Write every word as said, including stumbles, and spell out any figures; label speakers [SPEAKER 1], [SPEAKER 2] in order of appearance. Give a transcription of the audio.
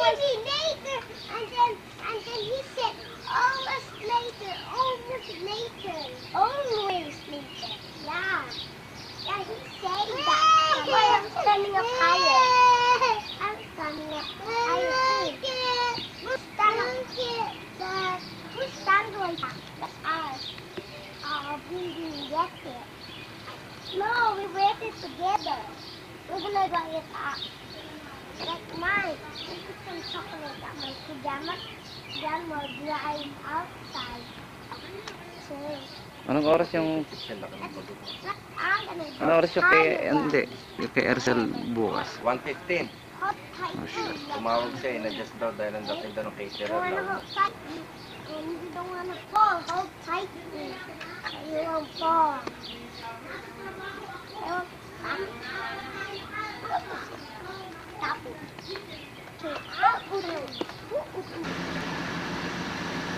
[SPEAKER 1] maybe later. And then, and then he said, almost later, almost later. Always later. Yeah. Yeah, he said that. Why I'm standing up higher. I'm standing up higher too. Who's standing up? Who's standing like that? That's ours. Oh, we didn't get it. No, we wet it together. We're gonna dry it up. Like mine. We put some chocolate on my pajamas. Then we'll dry it outside. So,
[SPEAKER 2] Anong oras yung...
[SPEAKER 1] I'm gonna
[SPEAKER 2] Anong oras yung kay...
[SPEAKER 1] higher.
[SPEAKER 2] Hindi. Yung kay Ercel bukas.
[SPEAKER 3] one fifteen.
[SPEAKER 1] Hot tight.
[SPEAKER 2] Oh, shit.
[SPEAKER 3] Tumawag siya, ina-adjust daw dahil ang dating daw ng caterer
[SPEAKER 1] You wanna
[SPEAKER 3] daw.
[SPEAKER 1] hold tightly. And you don't wanna fall. Hold tightly. You won't fall. You won't stop. Stop it. Okay, I'll put it.